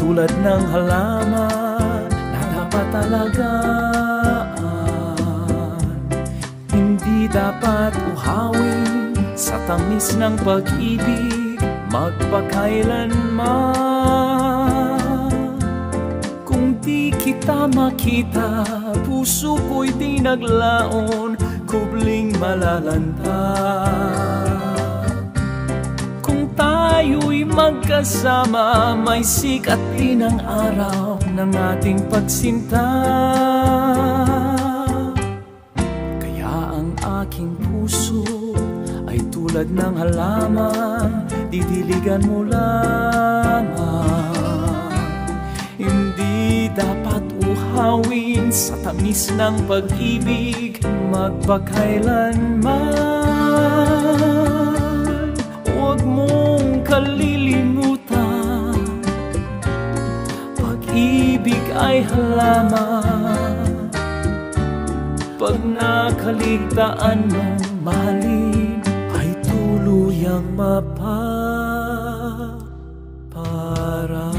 tulad ng halaman na dapat alagaan. Hindi dapat uhawin sa tamis ng pag-ibig magpakailanman. Kung di kita makita, puso ko'y di naglaon, kubling malalanta. Kung tayo'y magkasama, may sikat din ang araw ng ating pagsinta. Kaya ang aking puso ay tulad ng halaman, didiligan mo lamang. Hindi dapat uhawin sa tamis ng pag-ibig magpakailanman. Huwag mong kalilimutan, pag-ibig ay halaman. Pag nakaligtaan mong mahalin, ay tuluyang mapapara.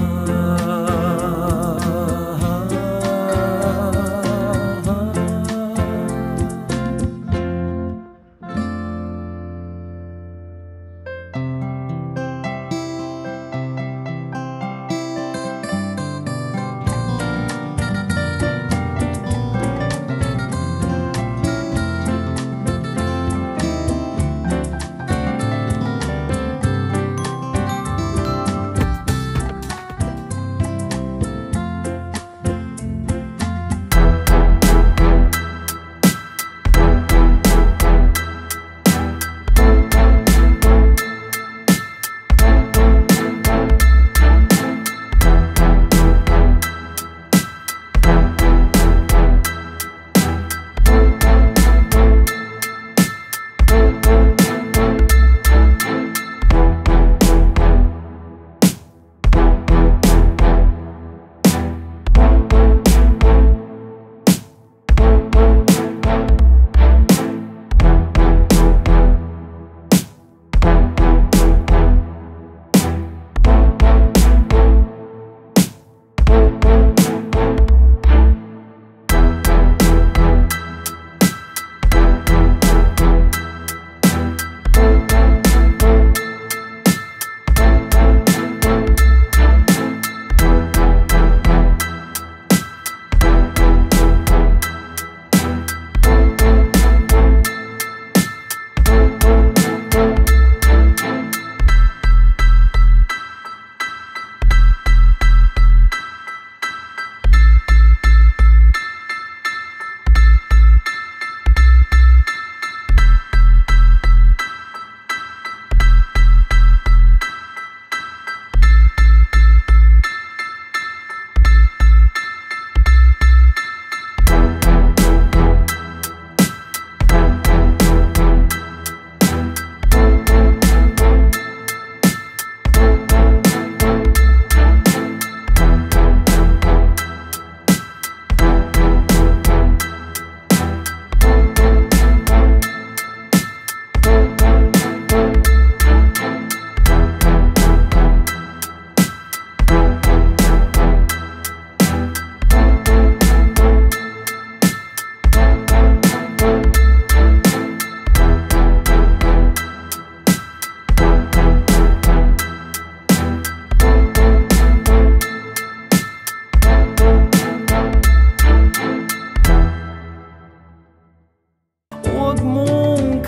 Huwag mong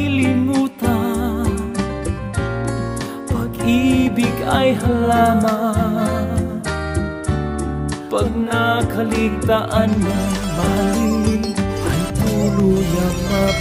kalilimutan, pag-ibig ay halaman. Pag nakaligtaan ng mali, ay tuluyang